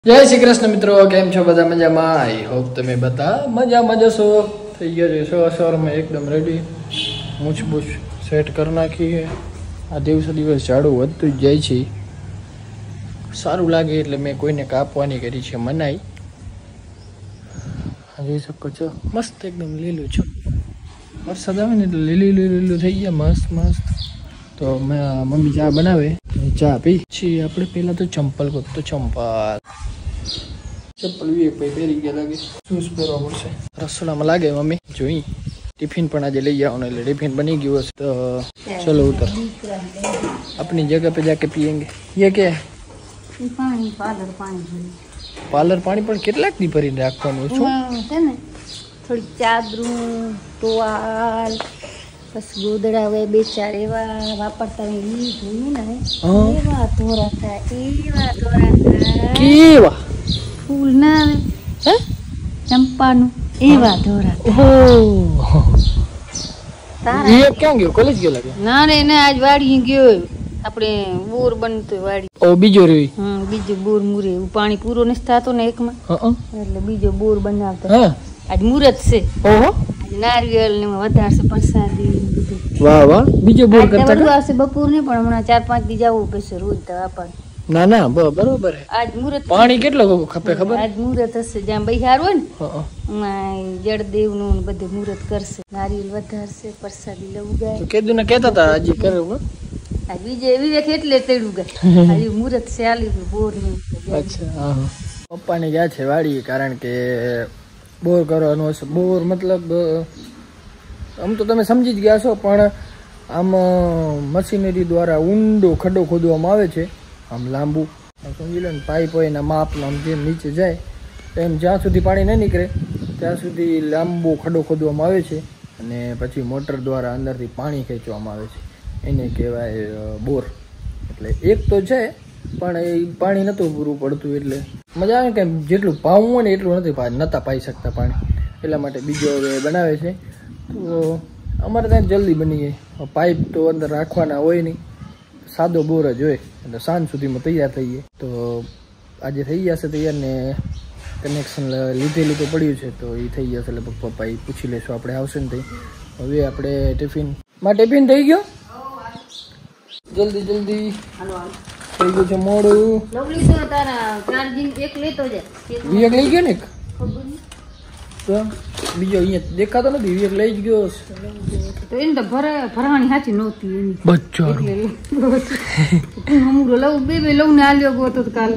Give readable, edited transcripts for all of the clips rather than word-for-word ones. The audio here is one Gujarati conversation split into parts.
જય શ્રી કૃષ્ણ મિત્રો, કેમ છો બધા? મજામાં? આઈ હોપ તમે બધા મજામાં જશો. થઈ ગયા છે સવારમાં એકદમ રેડી, મૂછ બૂછ સેટ કરી નાખીએ. આ દિવસે દિવસ ઝાડું વધતું જ જાય છે, સારું લાગે એટલે મેં કોઈને કાપવાની કરી છે મનાઈ. જોઈ શકો છો મસ્ત એકદમ લીલું છું. વરસાદ આવે ને એટલે લીલું થઈ ગયા મસ્ત મસ્ત. તો મમ્મી ચા બનાવે, ચા પી છીએ આપણે. પહેલાં તો ચંપલ ગોતતો, ચપ્પલ ભાઈ પહેરી ગયા લાગે, શૂઝ પહેરવા પડશે. રસોડામાં લાગે મમ્મી જોઈ. ટિફિન પણ આજે લઈ આવવાનું, એટલે ટિફિન બની ગયું હશે. તો ચલો ઉતર, अपनी जगह पे जाके पियेंगे. ये क्या है? पार्लर पानी પણ કેટલાક દી ભરીને રાખવાનું છે ને? થોડી ચાદરું, ટોવાલ, બસ ગોદડા હોય બે ચાર એવા વાપરતા ઈ જોયું ને, એવા ધોરાતા કેવા ફૂલ ના આવે ચંપાનું, એવા ધોરાતા. ઓહો, એ ક્યાં ગયો? કોલેજ ગયો લાગે. ના રે ને આજ વાડી ગયો. આપણે બોર બનતો વાડી. ઓ બીજો રે? બીજો બોર મુરે. પાણી પૂરો નથી થતો ને એકમાં, એટલે બીજો બોર બનાવતા. આજ મુહૂર્ત છે. ઓહો, નારિયેળ ને વધારશે પ્રસાદી બધું. વાહ વાહ, બીજો બોર કરતા આવશે બપોર ને, પણ હમણાં 4-5 દી જવું પડશે રોજ દવા પાણી. ના ના બરોબર. આજ મુહૂર્ત. પાણી કેટલો ખપે ખબર? આજ મુહૂર્ત હશે, જ્યાં બૈહાર હોય ને એમાં જળદેવ નું બધું મુહૂર્ત કરશે. નારિયેળ વધારશે, પ્રસાદી લઉં ગાય. કેદું ને કેતા હતા હજી કરે. બીજે વિવેક એટલે તેડું ગયા. હજી મુહૂર્ત છે આલી બોર નું. અચ્છા, પપ્પાને ગયા છે વાડી, કારણ કે બોર કરવાનો હશે. બોર મતલબ આમ તો તમે સમજી જ ગયા છો, પણ આમ મશીનરી દ્વારા ઊંડો ખડો ખોદવામાં આવે છે. આમ લાંબુ સમજી લો ને, પાઇપ હોય એના માપનો આમ જેમ નીચે જાય એમ, જ્યાં સુધી પાણી નહીં નીકળે ત્યાં સુધી લાંબો ખડો ખોદવામાં આવે છે, અને પછી મોટર દ્વારા અંદરથી પાણી ખેંચવામાં આવે છે. એને કહેવાય બોર. એટલે એક તો છે, પણ એ પાણી નહોતું પૂરું પડતું, એટલે મજા આવે કે જેટલું પાવું હોય ને એટલું નહોતા પાઈ શકતા પાણી, એટલા માટે બીજો હવે બનાવે છે. તો અમારે ત્યાં જલ્દી બની જાય. પાઇપ તો અંદર રાખવાના હોય નહીં, સાદો બોર જ હોય, એટલે સાંજ સુધીમાં તૈયાર થઈ જાય. તો આજે થઈ જશે તૈયાર, ને કનેક્શન લીધેલું તો પડ્યું છે, તો એ થઈ જશે. એટલે પપ્પા એ પૂછી લેશું આપણે, આવશે ને થઈ. હવે આપણે ટિફિન થઈ ગયો. જલ્દી થઈ ગયું છે મોડું. વિવેક લઈ ગયો ને, તો બીજો અહીંયા દેખાતો નથી. વિવેક લઈ જ ગયો તો એને તો ભરવાની સાચી નહોતી એની બચ્ચો. લઉં બે લઉં ને આલ્યો ગયો તો કાલે.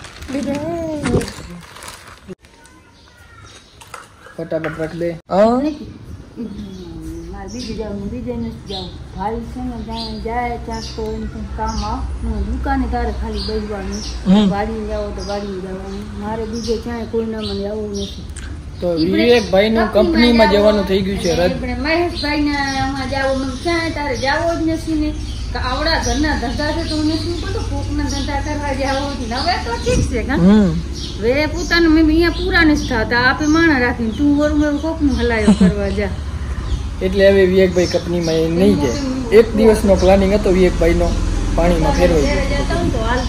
ફટાફટ રાખ દે. બીજે જાઉં, બીજે નથી જાઉં. ભાઈ છે ને ત્યાં જાય ત્યાં તો કામ દુકાને તારે ખાલી બેસવાનું, ગાડી જાઓ તો ગાડી જવાનું. મારે બીજે ક્યાંય કોઈના મને આવવું નથી. તો વિવેકભાઈ નું કંપનીમાં જવાનું થઈ ગયું છે રદ. મહેશભાઈ ને આમાં જાવ, ક્યાંય તારે જાવો જ નથી ને. આવડા ઘરના ધંધા છે તો હું નથી બધું કોકના ધંધા કરવા જાવો જ. હવે તો ઠીક છે કા, હવે પોતાનું મેં અહીંયા પૂરા નથી થતા. આપે માણા રાખીને તું વરું કોકનું હલાયો કરવા જા. એટલે હવે વિવેકભાઈ કંપનીમાં નહીં જાય. એક દિવસનો પ્લાનિંગ હતો વિવેકભાઈ નો, પાણીમાં ફેરવાઈ ગયો.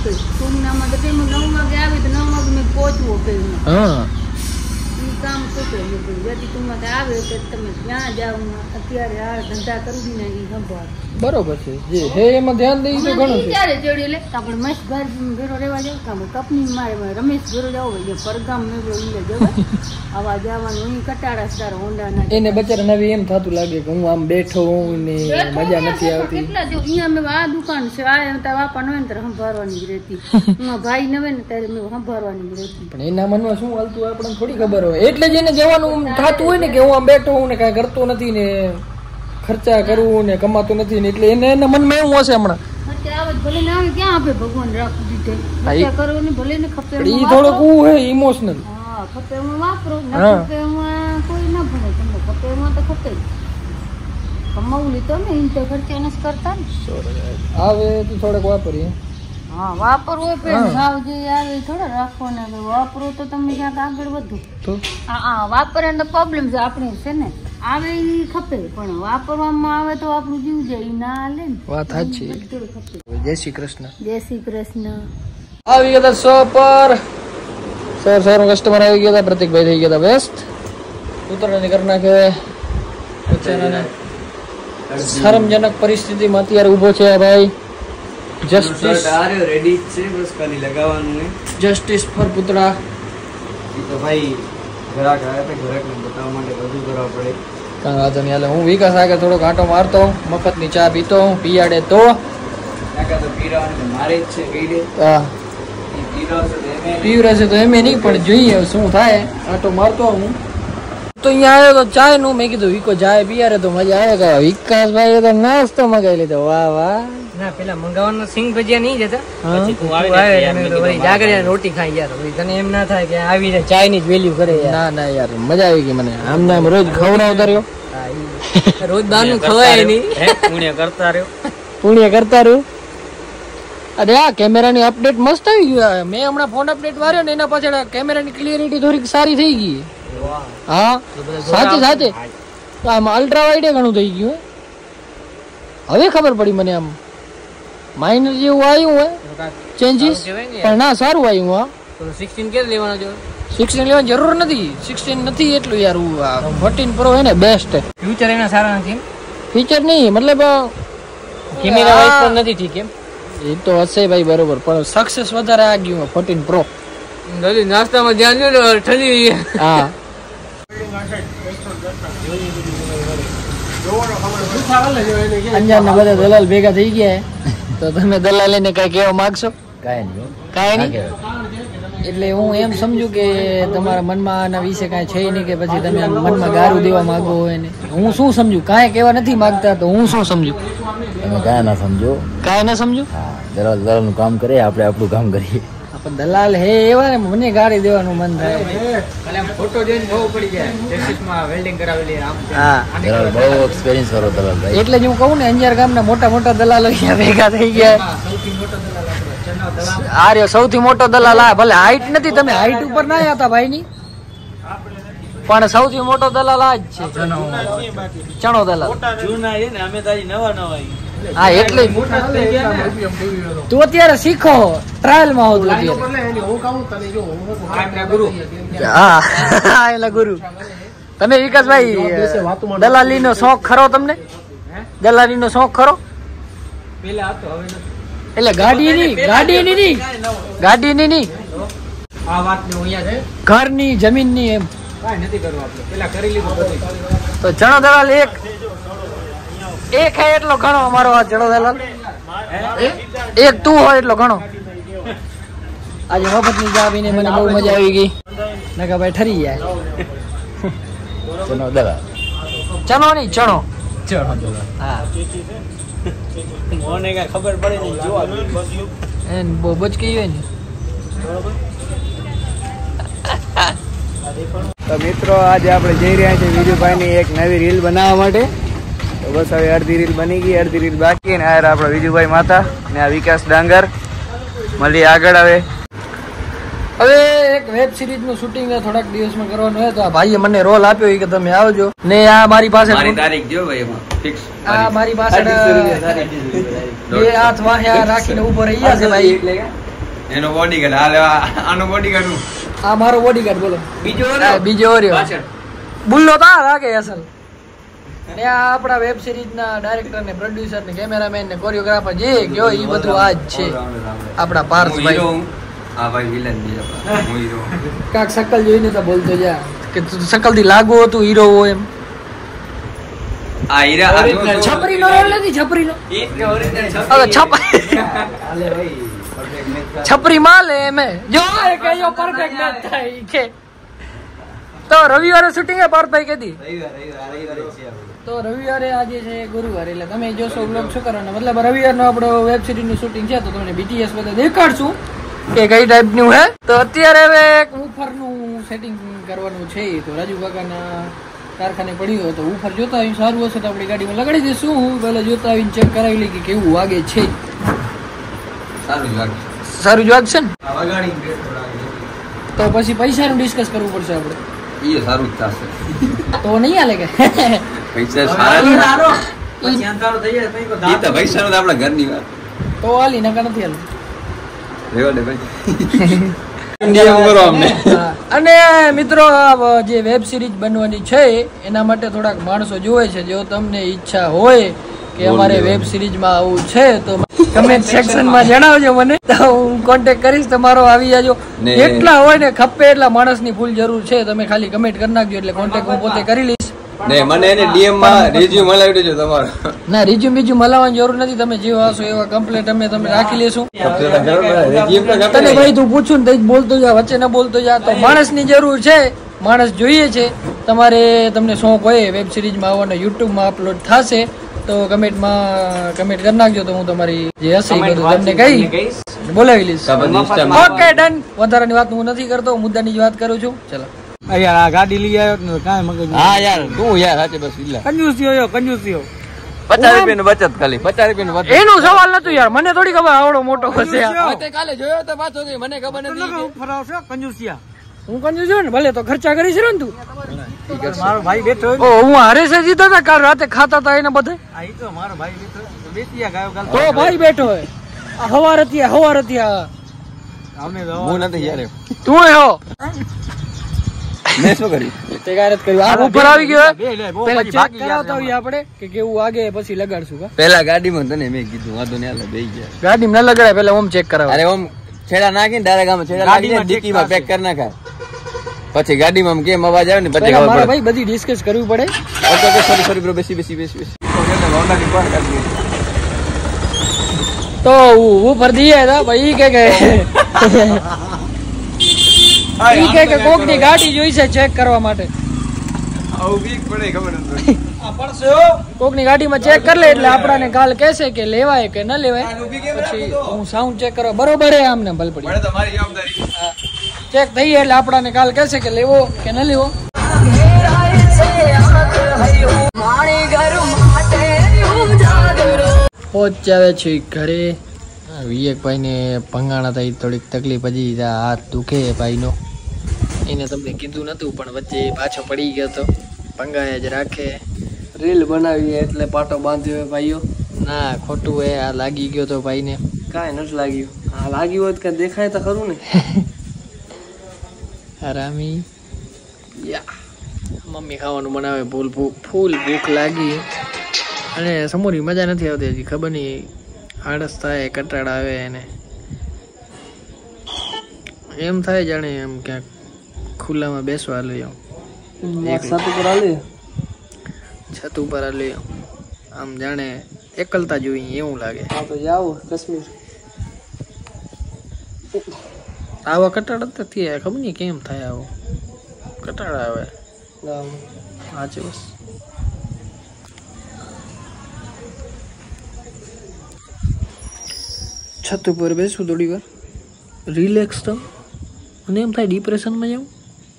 9 વાગે આવે તો 9 વાગે મેં પહોંચવો પડ્યું. હા, કામ તું આવે તો તમે ક્યાં જાવ. અત્યારે આ ધંધા કરી ને એ સંભાળ બરોબર છે. જે હે એમાં ધ્યાન દઈ તો ઘણું છે. ક્યારે ચડ્યું એટલે આપણે મહેશભાઈ ભેરો રહેવા જાવ, કામ કંપની મારે રમેશ ભેરો જાવ, પરગામ મેળો એટલે જવાય. આવા જવાનું અહીં કટાડા સાર હોન્ડાના. એને બચારા નવી એમ થતું લાગે કે હું આમ બેઠો હું ને મજા નથી આવતી. કેટલા જો અહીંયા મેં આ દુકાન છે, આ તારા બાપા ન હોય ને ત્યારે સંભાળવાની જ રહેતી. એમાં ભાઈ ન હોય ને ત્યારે મેં સંભાળવાની જ રહેતી. પણ એના મનમાં શું હાલતું આપણને થોડી ખબર હોય. એટલે જ એને જવાનું થતું હોય ને કે હું આમ બેઠો હું ને કાંઈ કરતો નથી ને ખર્ચા કરવું ને કમાતો નથી ને, એટલે એના મનમાં એવું હશે હમણાં. ભલે ને આવે ક્યાં આપે ભગવાન રાખી દીધે કરો ને, ભલે ને ખપે ઈ થોડુંક હે ઇમોશનલ. હા, ખપે એમાં વાપરો, ના ખપે એમાં કોઈ ના ભણે. તમને ખપે એમાં તો ખપે કમાવું લીધો ને, એમ તો ખર્ચા નથી કરતા ને. આવે તો થોડોક વાપરીએ. હા, વાપરવો પણ ભાવ જે આવે થોડા રાખવાના. વાપરો તો તમે ક્યાંક આગળ વધો. તો હા, વાપરવાનો પ્રોબ્લેમ છે આપણે છે ને. આવે એ ખપે, પણ વાપરવામાં આવે તો આપણું જીવ જાય ના હાલે ને. વાત સાચી. જય શ્રી કૃષ્ણ. જય શ્રી કૃષ્ણ. આવી ગયા 100 પર સવાર કસ્ટમર આવી ગયા હતા, પ્રતિકભાઈ થઈ ગયા હતા વ્યસ્ત. ઉત્તરાયણ કરી નાખે. શરમજનક પરિસ્થિતિમાં અત્યારે ઊભો છે આ ભાઈ. જસ્ટિસ રેડી છે, બસ ખાલી લગાવવાનું છે. જસ્ટિસ ફોર પુતળા. તો ભાઈ ઘરાક આવ્યા હતા, ઘરાકને બતાવવા માટે બધું કરવા પડે. કાંઈ વાંધો નહીં. હાલે હું વિકાસ આગળ થોડોક આંટો મારતો, મફતની ચા પીતો, પીયાડે તો કાકા તો પીરાવાનું મારે જ છે કહી દે. હા પીરાવશે પીવરાશે તો એમ નહીં, પણ જોઈએ શું થાય. આંટો મારતો હું તો અહીંયા આવ્યો તો ચાય નું. મેં કીધું વિકો ચાય પીયારે તો મજા આવે. કે વિકાસભાઈ તો નાસ્તો મગાવી લીધો. વાહ વાહ. ના પેલા મંગાવવાનો સિંગ ભજીયા નહીં જતા, હા. પછી તું આવે જાગરિયા રોટી ખાઈ યાર. તને એમ ના થાય કે આવીને ચાય ની જ વેલ્યુ કરે યાર. ના ના યાર મજા આવી ગઈ મને. આમને આમ રોજ ખવડાવતા રહ્યો. રોજ બહારનું ખવાય નહીં. પુણ્ય કરતા રહ્યો. પુણ્ય કરતા રહ્યું. અરે આ કેમેરાની અપડેટ મસ્ત આવી ગયું. મેં હમણાં ફોન અપડેટ માર્યો ને એના પાછળ કેમેરાની ક્લિયરિટી થોડીક સારી થઈ ગઈ. હા સાચે સાચે. આમ અલ્ટ્રા વાઇડ ઘણું થઈ ગયું. હવે ખબર પડી મને. આમ માઇનર જેવું આવ્યું હોય ચેન્જીસ, પણ ના સારું આવ્યું. હા 16 કે લેવાનો જો. 16 લેવાની જરૂર નથી. 16 નથી એટલું યાર. 14 પ્રો હે ને બેસ્ટ. ફ્યુચર એના સારા નથી. ફીચર નહીં મતલબ કેમેરા વાઇઝ પણ નથી ઠીક એમ. એ તો હશે ભાઈ બરોબર, પણ સક્સેસ વધારે આ ગયું 14 પ્રો. નાસ્તામાં ધ્યાન દો ઠંડી. હા અંજારના બધા દલાલ ભેગા થઈ ગયા. તો તમે દલાલીને કઈ કહેવા માંગશો? કાંઈ નહીં. એટલે હું એમ સમજુ કે તમારા મનમાં આના વિશે કાંઈ છે નહીં, કે પછી તમે મનમાં ગારું દેવા માંગો હોય ને. હું શું સમજુ? કાંઈ કહેવા નથી માંગતા તો હું શું સમજુ? તમે કાંઈ ના સમજો. કાંઈ ના સમજુ. દલાલ દલાલનું કામ કરે, આપણે આપણું કામ કરીએ. દલાલ હે એવા ને મને ગાડી દેવાનું મન થાય. ફોટો જોઈને બહુ પડી જાય. જસ્ટિસમાં વેલ્ડિંગ કરાવેલી આમ. હા દલાલ બહુ એક્સપિરિયન્સ વાળો દલાલ ભાઈ. એટલે જ હું કહું ને અંજાર ગામના મોટા મોટા દલાલો અહીંયા ભેગા થઈ ગયા. આ રહ્યો સૌથી મોટો દલાલ. આ ભલે હાઈટ નથી, તમે હાઈટ ઉપર ના હતા ભાઈ ની, પણ સૌથી મોટો દલાલ આ જ છે. ચણો દલાલ. હા એટલે તું અત્યારે શીખો, ટ્રાયલ માં હોતું હા એટલે ગુરુ. તમે વિકાસભાઈ દલાલી નો શોખ ખરો તમને? દલાલી નો શોખ ખરો? એટલે ગાડીની ઘરની જમીનની એમ નથી કરવું આપણે. પેલા કરી લીધું બધું. તો ચણો દલાલ એક હે એટલો ઘણો. અમારો આ ચણો દલાલ એક તું હોય એટલો ઘણો. આજે મફતની ચા પીને મને બહુ મજા આવી ગઈ. નકા ભાઈ ઠરી જાય. ચનો દલાલ. ચણો નહીં ચણો. હા મને કઈ ખબર પડે નહીં. જોવા એને બહુ બચકી હોય ને. તો મિત્રો આજે આપણે જઈ રહ્યા છીએ વિજુભાઈની એક નવી રીલ બનાવવા માટે. તો બસ હવે અડધી રીલ બની ગઈ, અડધી રીલ બાકી. ને આ આપણા વિજુભાઈ માતા ને આ વિકાસ ડાંગર. મળીએ આગળ. હવે એક વેબ સિરીઝ નું શૂટિંગ થોડાક દિવસમાં કરવાનું હોય, તો આ ભાઈએ મને રોલ આપ્યો કે તમે આવજો. ને આ મારી પાસે તારીખ જો ભાઈ એમાં ફિક્સ. આ મારી પાસે બે હાથ વાહ્યા રાખીને ઉભો રહી ગયા છે ભાઈ. એનો બોડીગાર્ડ. હાલે આનો બોડીગાર્ડ. આ મારો બોડીગાર્ડ. બોલો બીજો રહ્યો પાછળ બુલ્લો તો આ લાગે અસલ. ને આ આપણા વેબ સિરીઝ ના ડાયરેક્ટર ને પ્રોડ્યુસર ને કેમેરામેન ને કોરિયોગ્રાફર જે કયો એ બધું આ જ છે આપણા પાર્થભાઈ. હા ભાઈ વિલન બી આપણા હું હીરો. કાક શકલ જોઈને તો બોલતો જા કે શકલ થી લાગુ હતું હીરો હોય એમ. આ હીરા છપરી નો રોલ નથી. છપરી નો છપરી માલ એમ જો કયો પરફેક્ટ મેચ થાય કે. તો રવિવારે શૂટિંગ હે પાર્થભાઈ કેદી? તો રવિવારે આજે છે ગુરુવાર, એટલે તમે જોશો બ્લોગ શું કરવાનો. મતલબ રવિવારનો આપણો વેબ સિરીઝ નું શૂટિંગ છે, તો તમને BTS બધા દેખાડશું કે કઈ ટાઈપ નું હે. તો અત્યારે હવે એક ઊફર નું સેટિંગ કરવાનું છે. તો રાજુ કાકાના કારખાને પડ્યું હોય તો ઊફર જોતા આવીને સારું હશે તો આપણી ગાડીમાં લગાડી દઈશું. હું પહેલા જોતા આવીને ચેક કરાવી લઈ કે કેવું વાગે છે. સારું જ વાગશે ને? તો પછી પૈસાનું ડિસ્કસ કરવું પડશે આપણે. એ સારું જ થશે તો નહીં હાલે કે પૈસા સારા ઈ તો પૈસાનો તો આપણા ઘરની વાત. તો હાલી નકા નથી હાલ. રેવા દે ભાઈ. અને મિત્રો આ જે વેબ સિરીઝ બનવાની છે એના માટે થોડાક માણસો જોવે છે. જો તમને ઈચ્છા હોય કે અમારે વેબ સિરીઝમાં આવું છે તો કમેન્ટ સેક્શનમાં જણાવજો મને, તો હું કોન્ટેક્ટ કરીશ તમારો. આવી જાજો. એટલા હોય ને ખપે એટલા માણસની ફૂલ જરૂર છે. તમે ખાલી કમેન્ટ કરી નાખજો એટલે કોન્ટેક્ટ હું પોતે કરી લઈશ. મને એને ડીએમ માં રિઝ્યુમ મલાવી દેજો તમારો. ના, રિઝ્યુમ બીજું મલાવવાની જરૂર નથી. તમે જેવા હશો એવા કમ્પ્લેટ અમે તમે રાખી લેશું. તને ભાઈ તું પૂછું ને બોલતો જા, વચ્ચે ના બોલતો જા. તો માણસની જરૂર છે, માણસ જોઈએ છે. તમારે તમને શોખ હોય વેબ સિરીઝમાં આવવાનો, યુટ્યુબમાં અપલોડ થશે તો કમેન્ટમાં કમેન્ટ કરી નાખજો. તો હું તમારી જે હશે એ બધું તમને કહીશ, બોલાવી લઈશ. Okay done. વધારાની વાત હું નથી કરતો, મુદ્દાની જ વાત કરું છું. ચલો યાર આ ગાડી લઈ આવ્યો ને કાંઈ મગજ. હા યાર તું યાર સાચે બસ ઇલ્લા કંજૂસીઓ 50 રૂપિયાની બચત ખાલી 50 રૂપિયાની બચત. એનું સવાલ નતું યાર, મને થોડી ખબર આવડો મોટો હશે. કાલે જોયો તો પાછો મને ખબર નથી. ફરાવશે કંજૂસિયા. હું કંજૂસ છું ને, ભલે તો ખર્ચા કરી છે ને તું. મારો ભાઈ બેઠો. ઓ હું હારે છે જીતા હતા કાલ રાતે, ખાતા હતા એને બધા. આ ઈ તો મારો ભાઈ બેઠો બેસિયા ગાયો કાલ તો ભાઈ બેઠો હોય. હવાર હતી અમે હું નથી યાર. તું હો મેં શું કર્યું? તે કારત કર્યું. આ ઉપર આવી ગયો. પેલા ચેક બાકી કરાવતા હોઈએ આપણે કે કેવું વાગે પછી લગાડશું. કા પેલા ગાડીમાં તને મેં કીધું વાંધો નહીં હાલે બેહી ગયા. ગાડીમાં ન લગાડાય, પેલા ઓમ ચેક કરાવ. અરે ઓમ છેડા નાખીને ડાયરેક્ટ આમ છેડા નાખીને ડીકીમાં પેક કરી નાખાય. પછી ગાડીમાં આમ કેમ અવાજ આવે ને પછી પેલા ખબર મારા પડે. ભાઈ બધી ડિસ્કસ કરવી પડે. ઓકે સોરી બ્રો બેસી. તો ઉપર દીએ હતા ભાઈ કે ઈ કે કોકની ગાડી જોઈ છે ચેક કરવા માટે. કોકની ગાડીમાં ચેક કરી લે એટલે આપણાને કાલ કહેશે કે લેવાય કે ન લેવાય. પછી હું સાઉન્ડ ચેક કરવા બરોબર હે આમને ભલ પડી ચેક થઈ એટલે આપણાને કાલ કહેશે કે લેવો કે ન લેવો. પહોંચાવે છે ઘરે. વિવેકભાઈ ને ભંગાણા થઈ થોડીક તકલીફ, હજી હાથ દુખે ભાઈનો. એને તમને કીધું નતું પણ વચ્ચે પાછો પડી ગયો તો. ભંગાયા જ રાખે. રીલ બનાવી એટલે પાટો બાંધ્યો ભાઈઓ. ના ખોટું હે, આ લાગી ગયો તો ભાઈને. કાંઈ નથી લાગ્યું. હા લાગ્યું હોત કે દેખાય તો ખરું ને. હરામી યા મમ્મી ખાવાનું બનાવે. ફૂલ ભૂખ લાગી અને સમોરી મજા નથી આવતી હજી. ખબર નહીં આળસ થાય, કટાળ આવે એને. એમ થાય જાણે એમ ક્યાંક ખુલ્લામાં બેસવા લઈ આવું. છત ઉપર લઈ આમ જાણે એકલતા જોઈ એવું લાગે. તો જાવ કાશ્મીર. આવા કટાળ નથી, ખબર નહીં કેમ થાય આવો કટાળ આવે. હા છે બસ. છત ઉપર બેસું થોડી વાર રિલેક્સ તો મને એમ થાય ડિપ્રેશનમાં જાઉં.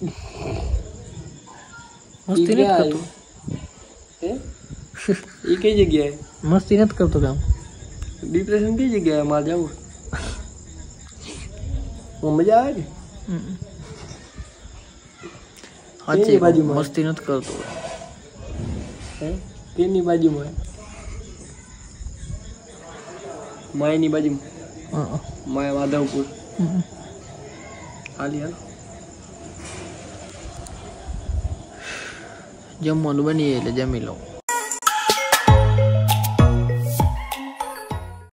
મસ્તી નથી કરતો. એ કઈ જગ્યાએ મસ્તી નથી કરતો કામ. ડિપ્રેશન કઈ જગ્યાએ માં જાવું મજા આવે ને. સાચી બાજુમાં મસ્તી નથી કરતો. તેની બાજુમાં માયની બાજુમાં માયા માધવપુર. હાલી હાલ જમવાનું બની એટલે જમી લઉં.